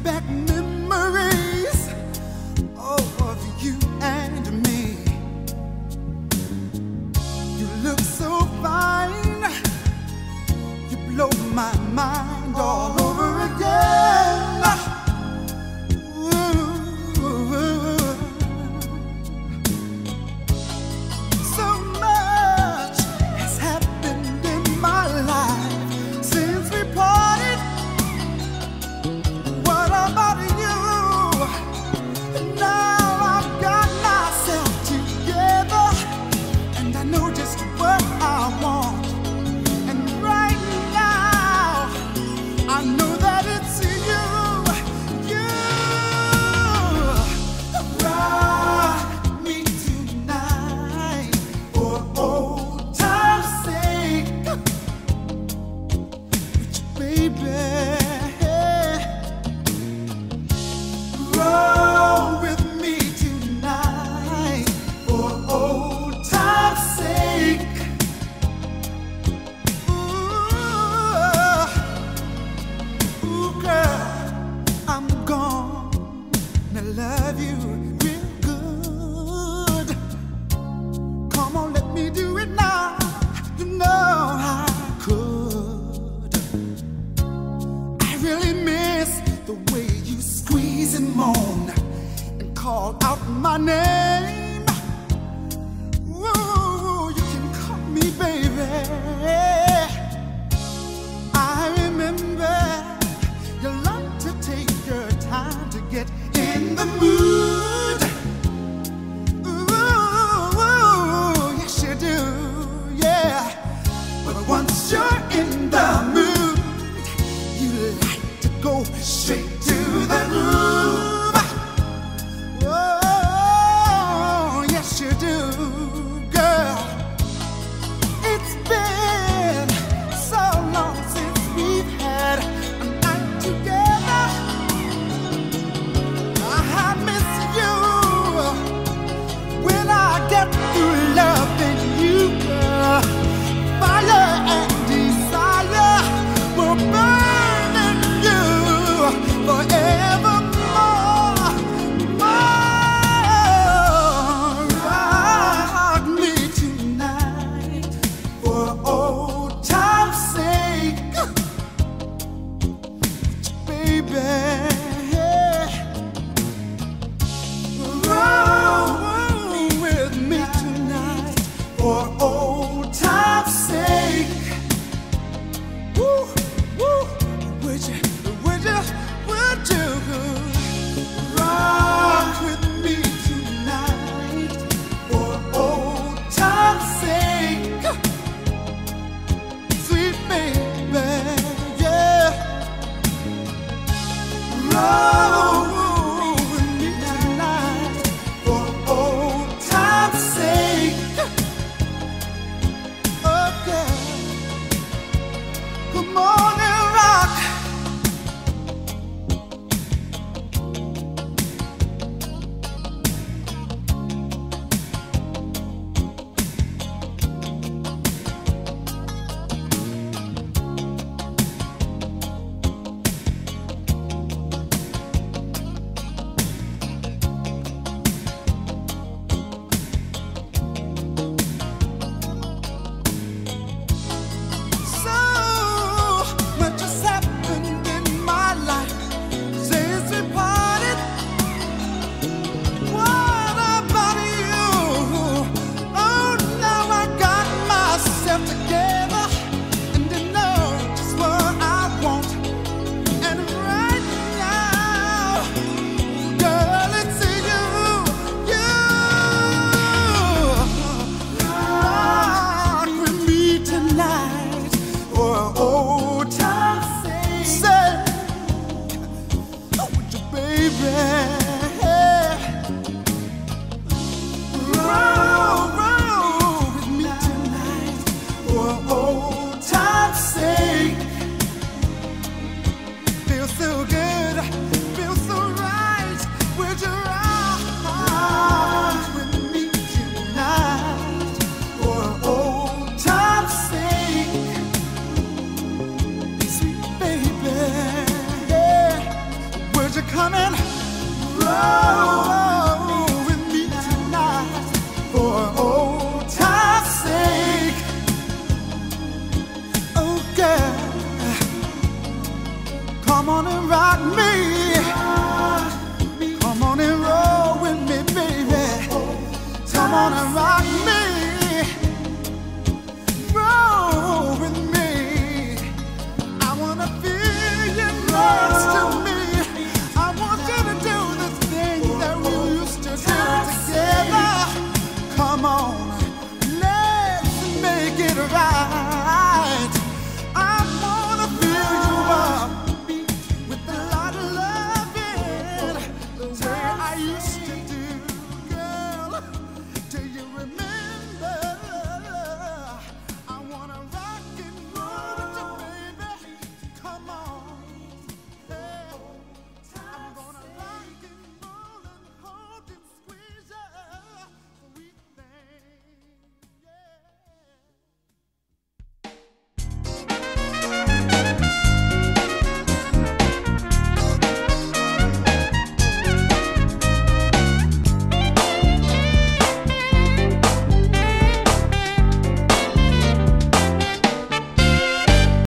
back memories of you and me. You look so fine, you blow my mind all over again. So much has happened in my life since we parted. What about you? Now I've got myself together, and I know just what I want. And right now, I know that it's you. Rock me tonight for old time's sake, baby. Roll with me tonight for old time's sake. Ooh, girl, I'm gonna love you real good. Come on, let me do it now. You know I could. I really miss the way you squeeze and moan and call out my name. Ooh, you can call me baby. I remember you like to take your time to get in the mood. Ooh, yes you do, yeah. But once you're in the mood, you like to go straight to the groove. Oh, yes you do, girl. It's been so long since we've had a night together. I miss you when I get through loving you, girl. Fire and desire will burn in you forevermore. Rock me tonight for old time's sake, baby. Roll with me tonight for old time's sake. Woo, woo, would you rock with me tonight for old time's sake, sweet baby, yeah. Roll with me tonight for old time's sake. Okay, come on and rock. on and rock me. Come on and roll with me, baby. Come on and rock